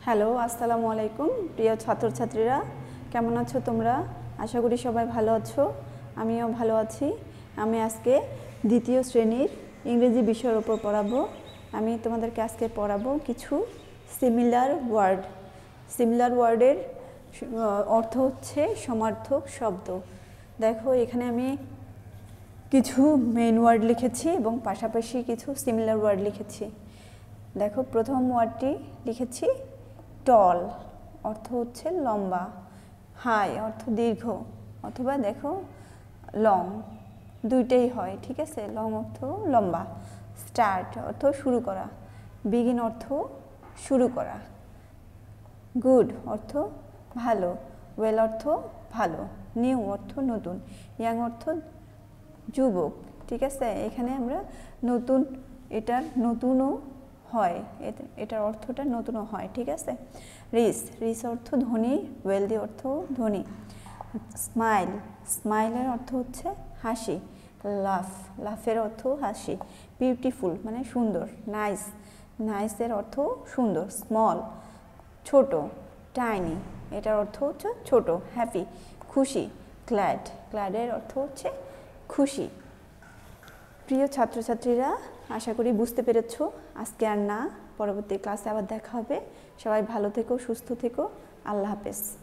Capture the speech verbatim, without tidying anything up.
Hello, আসসালামু আলাইকুম প্রিয় ছাত্রছাত্রীরা, কেমন আছো তোমরা? আশা করি সবাই ভালো আছো, আমিও ভালো আছি। আমি আজকে দ্বিতীয় শ্রেণীর ইংরেজি বিষয়ের উপর পড়াবো। আমি তোমাদেরকে আজকে পড়াবো কিছু সিমিলার ওয়ার্ড। সিমিলার ওয়ার্ডের অর্থ হচ্ছে সমার্থক শব্দ। দেখো, এখানে আমি কিছু মেইন ওয়ার্ড লিখেছি এবং পাশাপাশি কিছু সিমিলার ওয়ার্ড লিখেছি। দেখো, প্রথম ওয়ার্ডটি লিখেছি টল, অর্থ হচ্ছে লম্বা। হাই অর্থ দীর্ঘ, অথবা দেখো লং, দুইটাই হয়, ঠিক আছে। লং অর্থ লম্বা। স্টার্ট অর্থ শুরু করা। বিগিন অর্থ শুরু করা। গুড অর্থ ভালো। ওয়েল অর্থ ভালো। নিউ অর্থ নতুন। ইয়াং অর্থ যুবক, ঠিক আছে। এখানে আমরা নতুন, এটার নতুনও হয়, এটার অর্থটা নতুনও হয়, ঠিক আছে। রিচ, রিচ অর্থ ধনী। ওয়েলদি অর্থ ধনী। স্মাইল, স্মাইলের অর্থ হচ্ছে হাসি। লাফ, লাফের অর্থ হাসি। বিউটিফুল মানে সুন্দর। নাইস, নাইসের অর্থ সুন্দর। স্মল ছোট। টাইনি, এটার অর্থ হচ্ছে ছোট। হ্যাপি খুশি। গ্ল্যাড, গ্ল্যাডের অর্থ হচ্ছে খুশি। প্রিয় ছাত্রছাত্রীরা, আশা করি বুঝতে পেরেছ। আজকে আর না, পরবর্তী ক্লাসে আবার দেখা হবে। সবাই ভালো থেকো, সুস্থ থেকো। আল্লাহ হাফেজ।